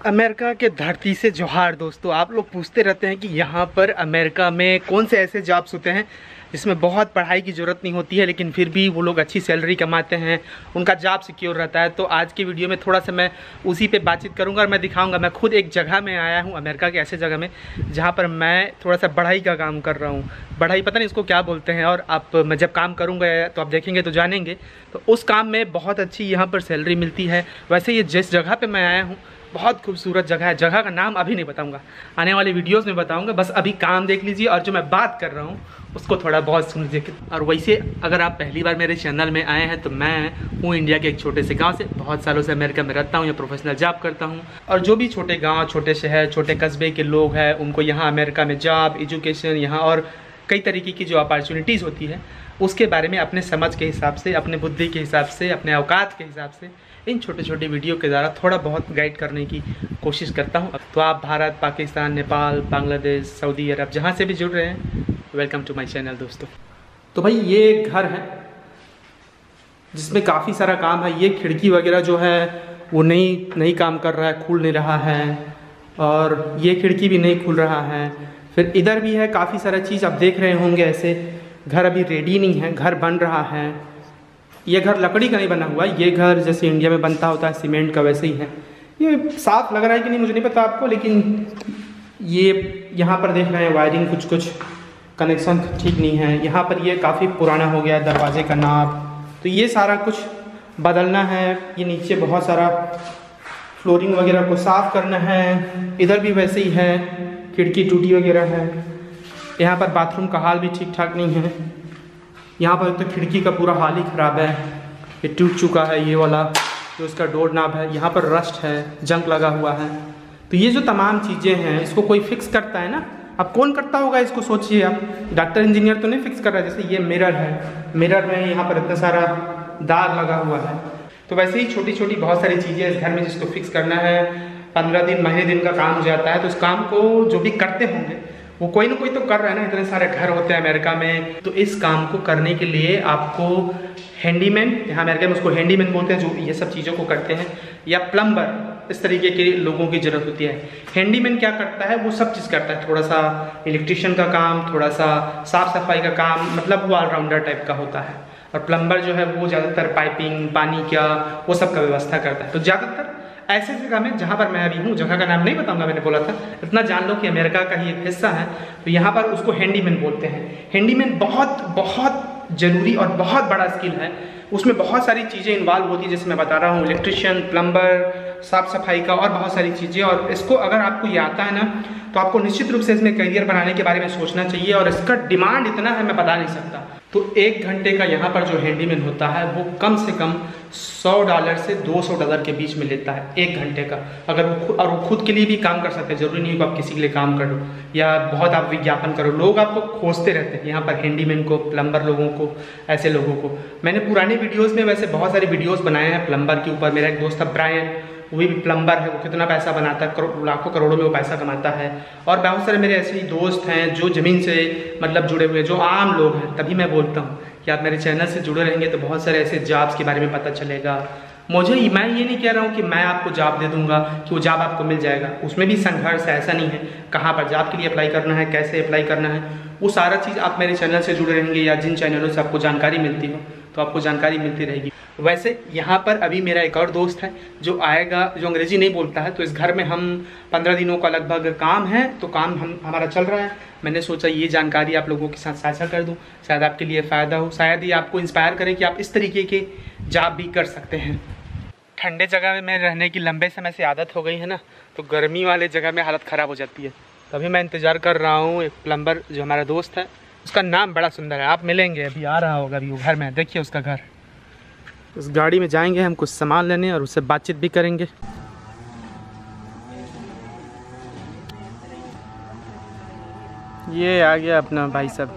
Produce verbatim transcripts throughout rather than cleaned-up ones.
America के धरती से जोहार दोस्तों। आप लोग पूछते रहते हैं कि यहाँ पर अमेरिका में कौन से ऐसे जॉब्स होते हैं जिसमें बहुत पढ़ाई की ज़रूरत नहीं होती है लेकिन फिर भी वो लोग अच्छी सैलरी कमाते हैं, उनका जॉब सिक्योर रहता है। तो आज की वीडियो में थोड़ा सा मैं उसी पे बातचीत करूंगा और मैं दिखाऊंगा। मैं खुद एक जगह में आया हूँ अमेरिका के ऐसे जगह में जहाँ पर मैं थोड़ा सा बढ़ाई का काम कर रहा हूँ। बढ़ाई पता नहीं इसको क्या बोलते हैं, और आप मैं जब काम करूँगा तो आप देखेंगे तो जानेंगे। तो उस काम में बहुत अच्छी यहाँ पर सैलरी मिलती है। वैसे ये जिस जगह पर मैं आया हूँ बहुत खूबसूरत जगह है। जगह का नाम अभी नहीं बताऊंगा, आने वाले वीडियोस में बताऊंगा। बस अभी काम देख लीजिए और जो मैं बात कर रहा हूँ उसको थोड़ा बहुत सुन लीजिए। और वैसे अगर आप पहली बार मेरे चैनल में आए हैं तो मैं हूँ इंडिया के एक छोटे से गांव से, बहुत सालों से अमेरिका में रहता हूँ, या प्रोफेशनल जॉब करता हूँ। और जो भी छोटे गाँव, छोटे शहर, छोटे कस्बे के लोग हैं उनको यहाँ अमेरिका में जॉब, एजुकेशन यहाँ और कई तरीके की जो अपॉर्चुनिटीज़ होती है उसके बारे में अपने समझ के हिसाब से, अपने बुद्धि के हिसाब से, अपने औकात के हिसाब से इन छोटे छोटे वीडियो के द्वारा थोड़ा बहुत गाइड करने की कोशिश करता हूँ। तो आप भारत, पाकिस्तान, नेपाल, बांग्लादेश, सऊदी अरब जहाँ से भी जुड़ रहे हैं, वेलकम टू माय चैनल दोस्तों। तो भाई ये एक घर है जिसमें काफ़ी सारा काम है। ये खिड़की वगैरह जो है वो नहीं नहीं काम कर रहा है, खुल नहीं रहा है, और ये खिड़की भी नहीं खुल रहा है। फिर इधर भी है काफ़ी सारा चीज़, आप देख रहे होंगे। ऐसे घर अभी रेडी नहीं है, घर बन रहा है। ये घर लकड़ी का नहीं बना हुआ, ये घर जैसे इंडिया में बनता होता है सीमेंट का, वैसे ही है। ये साफ लग रहा है कि नहीं मुझे नहीं पता आपको, लेकिन ये यहाँ पर देख रहे हैं वायरिंग कुछ कुछ कनेक्शन ठीक नहीं है। यहाँ पर ये काफ़ी पुराना हो गया है दरवाजे का नाप, तो ये सारा कुछ बदलना है। ये नीचे बहुत सारा फ्लोरिंग वगैरह को साफ़ करना है। इधर भी वैसे ही है, खिड़की टूटी वगैरह है। यहाँ पर बाथरूम का हाल भी ठीक ठाक नहीं है। यहाँ पर तो खिड़की का पूरा हाल ही ख़राब है, ये टूट चुका है। ये वाला जो इसका डोर नाब है, यहाँ पर रस्ट है, जंग लगा हुआ है। तो ये जो तमाम चीज़ें हैं इसको कोई फिक्स करता है ना। अब कौन करता होगा इसको सोचिए आप। डॉक्टर इंजीनियर तो नहीं फिक्स कर रहा है। जैसे ये मिरर है, मिरर में यहाँ पर इतना सारा दाग लगा हुआ है। तो वैसे ही छोटी छोटी बहुत सारी चीज़ें इस घर में जिसको फिक्स करना है, पंद्रह दिन महीने दिन का काम हो जाता है। तो इस काम को जो भी करते होंगे वो कोई ना कोई तो कर रहा है ना। इतने सारे घर होते हैं अमेरिका में, तो इस काम को करने के लिए आपको हैंडीमैन, यहाँ अमेरिका में उसको हैंडीमैन बोलते हैं, जो ये सब चीज़ों को करते हैं, या प्लम्बर, इस तरीके के लोगों की ज़रूरत होती है। हैंडीमैन क्या करता है, वो सब चीज़ करता है। थोड़ा सा इलेक्ट्रिशियन का काम, थोड़ा सा साफ़ सफाई का काम, मतलब वो ऑलराउंडर टाइप का होता है। और प्लम्बर जो है वो ज़्यादातर पाइपिंग, पानी का, वो सब का व्यवस्था करता है। तो ज़्यादातर ऐसे जगह में जहाँ पर मैं अभी हूँ, जगह का नाम नहीं बताऊंगा, मैंने बोला था, इतना जान लो कि अमेरिका का ही एक हिस्सा है। तो यहाँ पर उसको हैंडीमैन बोलते हैं। हैंडीमैन बहुत बहुत ज़रूरी और बहुत बड़ा स्किल है। उसमें बहुत सारी चीज़ें इन्वॉल्व होती है, जैसे मैं बता रहा हूँ, इलेक्ट्रिशियन, प्लम्बर, साफ़ सफाई का और बहुत सारी चीज़ें। और इसको अगर आपको ये आता है ना तो आपको निश्चित रूप से इसमें करियर बनाने के बारे में सोचना चाहिए। और इसका डिमांड इतना है मैं बता नहीं सकता। तो एक घंटे का यहाँ पर जो हैंडीमैन होता है वो कम से कम सौ डॉलर से दो सौ डॉलर के बीच में लेता है एक घंटे का। अगर वो खुद, और वो खुद के लिए भी काम कर सकते हैं, जरूरी नहीं कि आप किसी के लिए काम करो या बहुत आप विज्ञापन करो। लोग आपको खोजते रहते हैं यहाँ पर, हैंडीमैन को, प्लम्बर लोगों को, ऐसे लोगों को। मैंने पुराने वीडियोज़ में वैसे बहुत सारे वीडियोज़ बनाए हैं प्लम्बर के ऊपर। मेरा एक दोस्त था ब्रायन, वो भी प्लम्बर है, वो कितना पैसा बनाता है, करो, लाखों करोड़ों में वो पैसा कमाता है। और बहुत सारे मेरे ऐसे ही दोस्त हैं जो ज़मीन से मतलब जुड़े हुए, जो आम लोग हैं। तभी मैं बोलता हूँ कि आप मेरे चैनल से जुड़े रहेंगे तो बहुत सारे ऐसे जॉब्स के बारे में पता चलेगा मुझे। मैं ये नहीं कह रहा हूँ कि मैं आपको जॉब दे दूंगा कि वो जॉब आपको मिल जाएगा, उसमें भी संघर्ष है। ऐसा नहीं है, कहाँ पर जॉब के लिए अप्लाई करना है, कैसे अप्लाई करना है, वो सारा चीज़ आप मेरे चैनल से जुड़े रहेंगे या जिन चैनलों से आपको जानकारी मिलती हो तो आपको जानकारी मिलती रहेगी। वैसे यहाँ पर अभी मेरा एक और दोस्त है जो आएगा, जो अंग्रेज़ी नहीं बोलता है। तो इस घर में हम पंद्रह दिनों का लगभग काम है, तो काम हम हमारा चल रहा है। मैंने सोचा ये जानकारी आप लोगों के साथ साझा कर दूँ, शायद आपके लिए फ़ायदा हो, शायद ये आपको इंस्पायर करे कि आप इस तरीके के जॉब भी कर सकते हैं। ठंडे जगह में रहने की लंबे समय से आदत हो गई है ना, तो गर्मी वाले जगह में हालत ख़राब हो जाती है। तभी मैं इंतज़ार कर रहा हूँ। एक प्लम्बर जो हमारा दोस्त है, उसका नाम बड़ा सुंदर है, आप मिलेंगे, अभी आ रहा होगा अभी वो घर में, देखिए उसका घर। उस गाड़ी में जाएंगे हम कुछ सामान लेने और उससे बातचीत भी करेंगे। ये आ गया अपना भाई साहब।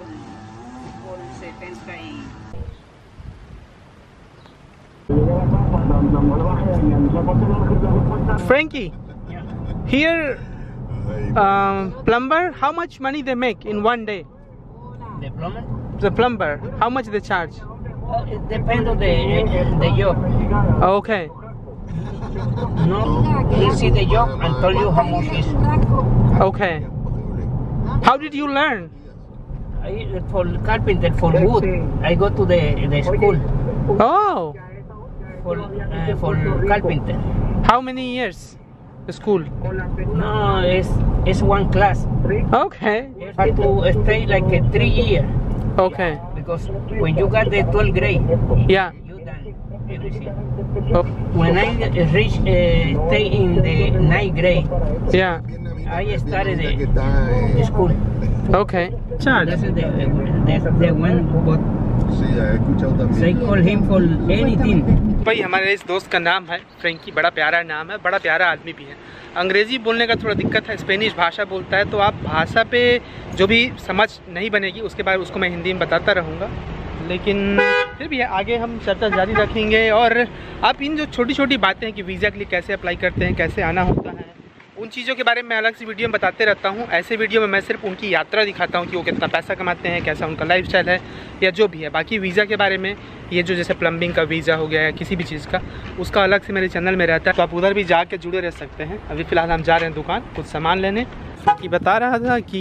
Frankie, here um, plumber, how much money they make in one day? The plumber? The plumber, how much they charge? Uh, it depends on the the job. Okay. No, he see the job and told you how much is. Okay. How did you learn? I, for carpenter, for wood, I go to the the school Oh. for uh, for carpenter. How many years? The school. No, it's it's one class. Okay. You have to stay like a three year Okay. because when you got the twelfth grade, Yeah. you done everything. Oh. When I reach uh, stay in the ninth grade, Yeah. I started the, the school. Okay. Charge. That's the that's the one but Sí, he escuchado también. they call him for anything. भाई हमारे इस दोस्त का नाम है Frankie, बड़ा प्यारा नाम है, बड़ा प्यारा आदमी भी है। अंग्रेज़ी बोलने का थोड़ा दिक्कत है, स्पेनिश भाषा बोलता है, तो आप भाषा पे जो भी समझ नहीं बनेगी उसके बाद उसको मैं हिंदी में बताता रहूँगा, लेकिन फिर भी आगे हम चर्चा जारी रखेंगे। और आप इन जो छोटी छोटी बातें हैं कि वीज़ा के लिए कैसे अप्लाई करते हैं, कैसे आना होता है, उन चीज़ों के बारे में मैं अलग से वीडियो में बताते रहता हूँ। ऐसे वीडियो में मैं सिर्फ उनकी यात्रा दिखाता हूँ कि वो कितना पैसा कमाते हैं, कैसा उनका लाइफस्टाइल है या जो भी है। बाकी वीज़ा के बारे में, ये जो जैसे प्लम्बिंग का वीज़ा हो गया या किसी भी चीज़ का, उसका अलग से मेरे चैनल में रहता है, तो आप उधर भी जाके जुड़े रह सकते हैं। अभी फ़िलहाल हम जा रहे हैं दुकान कुछ सामान लेने। कि बता रहा था कि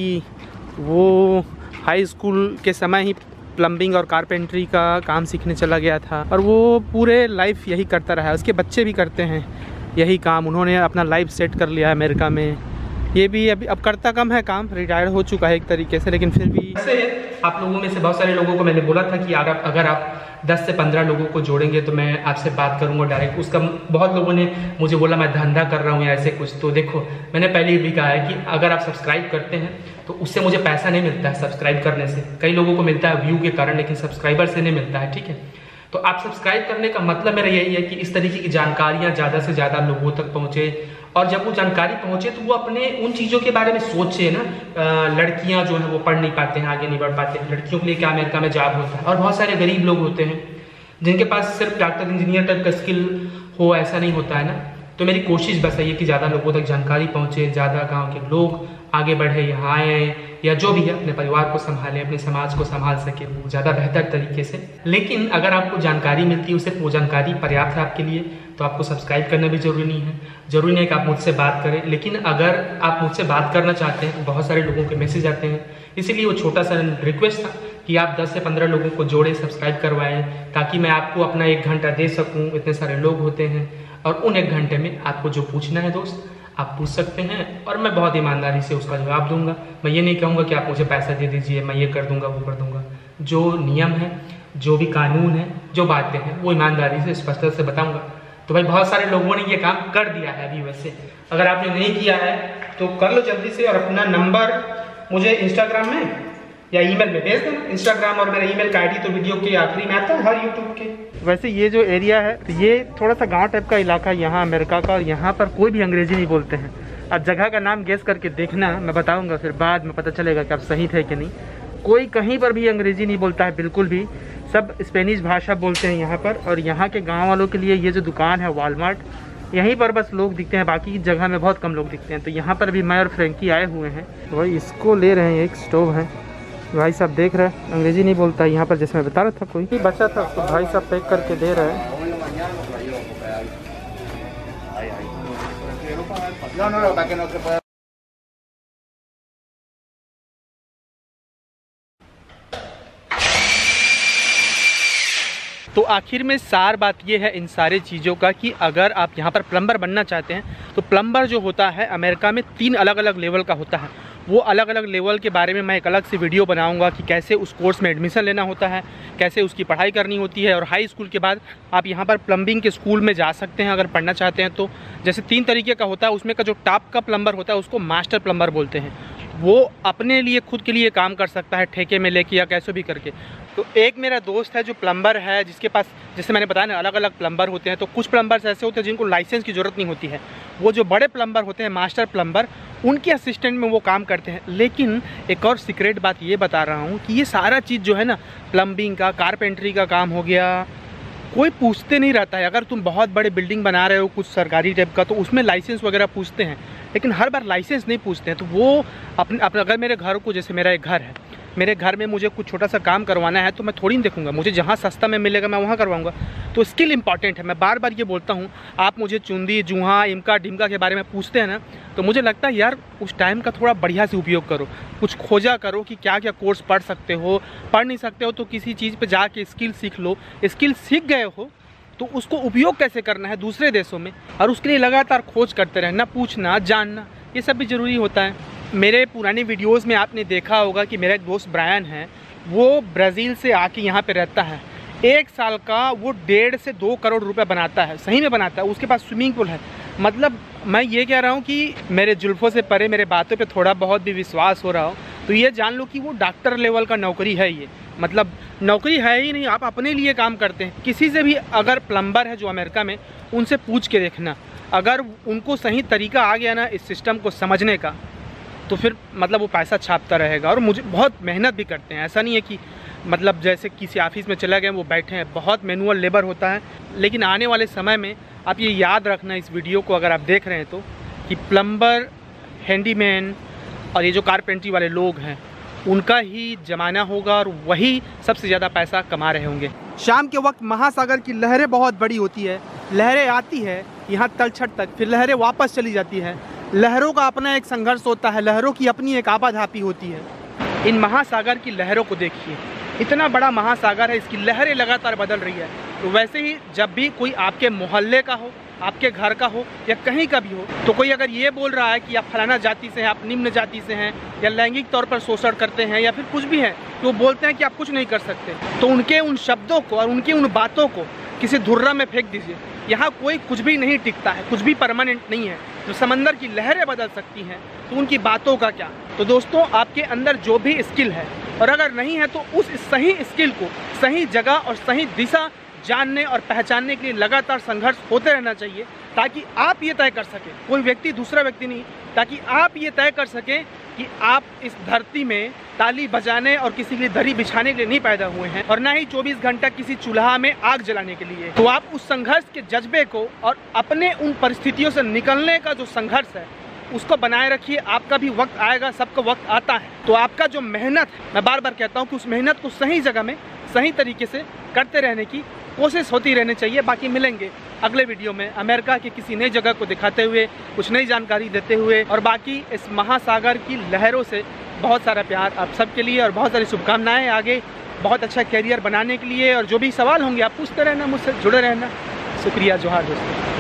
वो हाई स्कूल के समय ही प्लम्बिंग और कारपेंट्री का काम सीखने चला गया था और वो पूरे लाइफ यही करता रहा है। उसके बच्चे भी करते हैं यही काम, उन्होंने अपना लाइफ सेट कर लिया है अमेरिका में। ये भी अभी अब करता कम है काम, रिटायर्ड हो चुका है एक तरीके से, लेकिन फिर भी ऐसे आप लोगों में से बहुत सारे लोगों को मैंने बोला था कि अगर अगर आप दस से पंद्रह लोगों को जोड़ेंगे तो मैं आपसे बात करूंगा डायरेक्ट। उसका बहुत लोगों ने मुझे बोला मैं धंधा कर रहा हूँ या ऐसे कुछ। तो देखो, मैंने पहले भी कहा है कि अगर आप सब्सक्राइब करते हैं तो उससे मुझे पैसा नहीं मिलता है सब्सक्राइब करने से। कई लोगों को मिलता है व्यू के कारण, लेकिन सब्सक्राइबर से नहीं मिलता है, ठीक है। तो आप सब्सक्राइब करने का मतलब मेरा यही है कि इस तरीके की जानकारियाँ ज़्यादा से ज़्यादा लोगों तक पहुँचे, और जब वो जानकारी पहुँचे तो वो अपने उन चीज़ों के बारे में सोचे ना। लड़कियाँ जो है वो पढ़ नहीं पाते हैं, आगे नहीं बढ़ पाते हैं, लड़कियों के लिए क्या अमेरिका में जॉब होता है, और बहुत सारे गरीब लोग होते हैं जिनके पास सिर्फ डॉक्टर इंजीनियर तक का स्किल हो, ऐसा नहीं होता है ना। तो मेरी कोशिश बस है कि ज़्यादा लोगों तक जानकारी पहुँचे, ज़्यादा गाँव के लोग आगे बढ़े, यहाँ आए या जो भी है अपने परिवार को संभालें, अपने समाज को संभाल सके वो ज़्यादा बेहतर तरीके से। लेकिन अगर आपको जानकारी मिलती है, सिर्फ वो जानकारी पर्याप्त है आपके लिए, तो आपको सब्सक्राइब करना भी ज़रूरी नहीं है। ज़रूरी नहीं कि आप मुझसे बात करें, लेकिन अगर आप मुझसे बात करना चाहते हैं तो बहुत सारे लोगों के मैसेज आते हैं। इसीलिए वो छोटा सा रिक्वेस्ट था कि आप दस से पंद्रह लोगों को जोड़े, सब्सक्राइब करवाएं, ताकि मैं आपको अपना एक घंटा दे सकूं। इतने सारे लोग होते हैं और उन एक घंटे में आपको जो पूछना है दोस्त आप पूछ सकते हैं, और मैं बहुत ईमानदारी से उसका जवाब दूंगा। मैं ये नहीं कहूँगा कि आप मुझे पैसा दे दीजिए, मैं ये कर दूंगा वो कर दूंगा। जो नियम है, जो भी कानून है, जो बातें हैं, वो ईमानदारी से स्पष्टता से बताऊंगा। तो भाई बहुत सारे लोगों ने ये काम कर दिया है अभी। वैसे अगर आपने नहीं किया है तो कर लो जल्दी से, और अपना नंबर मुझे इंस्टाग्राम में या ईमेल में भेज देना। इंस्टाग्राम और मेरा ईमेल का आईडी तो वीडियो के आखिरी में आता है हर यूट्यूब के। वैसे ये जो एरिया है ये थोड़ा सा गांव टाइप का इलाका है यहाँ अमेरिका का, और यहाँ पर कोई भी अंग्रेजी नहीं बोलते हैं। अब जगह का नाम गेस करके देखना, मैं बताऊँगा, फिर बाद में पता चलेगा कि आप सही थे कि नहीं। कोई कहीं पर भी अंग्रेजी नहीं बोलता है बिल्कुल भी, सब स्पेनिश भाषा बोलते हैं यहाँ पर। और यहाँ के गाँव वालों के लिए ये जो दुकान है वॉलमार्ट, यहीं पर बस लोग दिखते हैं, बाकी जगह में बहुत कम लोग दिखते हैं। तो यहाँ पर भी मैं और फ्रेंकी आए हुए हैं, तो भाई इसको ले रहे हैं। एक स्टोव है, भाई साहब देख रहे हैं अंग्रेजी नहीं बोलता है यहाँ पर, जैसे मैं बता रहा था। कोई बचा था तो भाई साहब पैक करके दे रहे हैं। तो आखिर में सार बात ये है इन सारे चीज़ों का कि अगर आप यहाँ पर प्लम्बर बनना चाहते हैं तो प्लम्बर जो होता है अमेरिका में तीन अलग अलग लेवल का होता है। वो अलग अलग लेवल के बारे में मैं एक अलग से वीडियो बनाऊंगा कि कैसे उस कोर्स में एडमिशन लेना होता है, कैसे उसकी पढ़ाई करनी होती है। और हाई स्कूल के बाद आप यहाँ पर प्लम्बिंग के स्कूल में जा सकते हैं अगर पढ़ना चाहते हैं तो। जैसे तीन तरीके का होता है, उसमें का जो टॉप का प्लम्बर होता है उसको मास्टर प्लम्बर बोलते हैं। वो अपने लिए खुद के लिए काम कर सकता है ठेके में लेके या कैसे भी करके। तो एक मेरा दोस्त है जो प्लम्बर है, जिसके पास, जैसे मैंने बताया ना, अलग अलग प्लम्बर होते हैं। तो कुछ प्लम्बर्स ऐसे होते हैं जिनको लाइसेंस की ज़रूरत नहीं होती है। वो जो बड़े प्लम्बर होते हैं, मास्टर प्लम्बर, उनके असिस्टेंट में वो काम करते हैं। लेकिन एक और सीक्रेट बात ये बता रहा हूँ कि ये सारा चीज़ जो है ना, प्लम्बिंग का, कारपेंट्री का काम हो गया, कोई पूछते नहीं रहता है। अगर तुम बहुत बड़े बिल्डिंग बना रहे हो कुछ सरकारी टाइप का, तो उसमें लाइसेंस वगैरह पूछते हैं, लेकिन हर बार लाइसेंस नहीं पूछते हैं। तो वो अपने अपने अगर मेरे घर को, जैसे मेरा एक घर है, मेरे घर में मुझे कुछ छोटा सा काम करवाना है तो मैं थोड़ी नहीं देखूंगा, मुझे जहाँ सस्ता में मिलेगा मैं वहाँ करवाऊंगा। तो स्किल इंपॉर्टेंट है। मैं बार बार ये बोलता हूँ, आप मुझे चुंदी, जूहा, इमका ढिमका के बारे में पूछते हैं ना, तो मुझे लगता है यार उस टाइम का थोड़ा बढ़िया से उपयोग करो, कुछ खोजा करो कि क्या क्या कोर्स पढ़ सकते हो। पढ़ नहीं सकते हो तो किसी चीज़ पर जाके स्किल सीख लो। स्किल सीख गए हो तो उसको उपयोग कैसे करना है दूसरे देशों में, और उसके लिए लगातार खोज करते रहना, पूछना, जानना, ये सब भी ज़रूरी होता है। मेरे पुराने वीडियोस में आपने देखा होगा कि मेरा एक दोस्त ब्रायन है, वो ब्राज़ील से आके यहाँ पे रहता है। एक साल का वो डेढ़ से दो करोड़ रुपए बनाता है, सही में बनाता है। उसके पास स्विमिंग पूल है। मतलब मैं ये कह रहा हूँ कि मेरे जुल्फ़ों से परे मेरे बातों पे थोड़ा बहुत भी विश्वास हो रहा हो तो ये जान लो कि वो डॉक्टर लेवल का नौकरी है। ये मतलब नौकरी है ही नहीं, आप अपने लिए काम करते हैं। किसी से भी अगर प्लम्बर है जो अमेरिका में, उनसे पूछ के देखना, अगर उनको सही तरीका आ गया ना इस सिस्टम को समझने का, तो फिर मतलब वो पैसा छापता रहेगा। और मुझे बहुत मेहनत भी करते हैं, ऐसा नहीं है कि मतलब जैसे किसी ऑफिस में चला गए वो बैठे हैं, बहुत मैनुअल लेबर होता है। लेकिन आने वाले समय में आप ये याद रखना इस वीडियो को अगर आप देख रहे हैं तो, कि प्लम्बर, हैंडीमैन और ये जो कारपेंट्री वाले लोग हैं उनका ही ज़माना होगा और वही सबसे ज़्यादा पैसा कमा रहे होंगे। शाम के वक्त महासागर की लहरें बहुत बड़ी होती है। लहरें आती है यहाँ तलछट तक, फिर लहरें वापस चली जाती है। लहरों का अपना एक संघर्ष होता है, लहरों की अपनी एक आपाधापी होती है। इन महासागर की लहरों को देखिए, इतना बड़ा महासागर है, इसकी लहरें लगातार बदल रही है। तो वैसे ही जब भी कोई आपके मोहल्ले का हो, आपके घर का हो या कहीं का भी हो, तो कोई अगर ये बोल रहा है कि आप फलाना जाति से हैं, आप निम्न जाति से हैं, या लैंगिक तौर पर शोषण करते हैं या फिर कुछ भी है, तो वो बोलते हैं कि आप कुछ नहीं कर सकते, तो उनके उन शब्दों को और उनकी उन बातों को किसी धुर्रा में फेंक दीजिए। यहाँ कोई कुछ भी नहीं टिकता है, कुछ भी परमानेंट नहीं है। जो समंदर की लहरें बदल सकती हैं तो उनकी बातों का क्या। तो दोस्तों, आपके अंदर जो भी स्किल है, और अगर नहीं है तो उस सही स्किल को सही जगह और सही दिशा जानने और पहचानने के लिए लगातार संघर्ष होते रहना चाहिए, ताकि आप ये तय कर सकें, कोई व्यक्ति दूसरा व्यक्ति नहीं, ताकि आप ये तय कर सकें कि आप इस धरती में ताली बजाने और किसी के लिए दरी बिछाने के लिए नहीं पैदा हुए हैं, और ना ही चौबीस घंटा किसी चूल्हा में आग जलाने के लिए। तो आप उस संघर्ष के जज्बे को और अपने उन परिस्थितियों से निकलने का जो संघर्ष है उसको बनाए रखिए। आपका भी वक्त आएगा, सबका वक्त आता है। तो आपका जो मेहनत है, मैं बार बार कहता हूँ कि उस मेहनत को सही जगह में सही तरीके से करते रहने की कोशिश होती रहनी चाहिए। बाकी मिलेंगे अगले वीडियो में अमेरिका की किसी नई जगह को दिखाते हुए, कुछ नई जानकारी देते हुए, और बाकी इस महासागर की लहरों से बहुत सारा प्यार आप सबके लिए और बहुत सारी शुभकामनाएं आगे बहुत अच्छा कैरियर बनाने के लिए। और जो भी सवाल होंगे आप पूछते रहना, मुझसे जुड़े रहना। शुक्रिया, जोहार दोस्तों।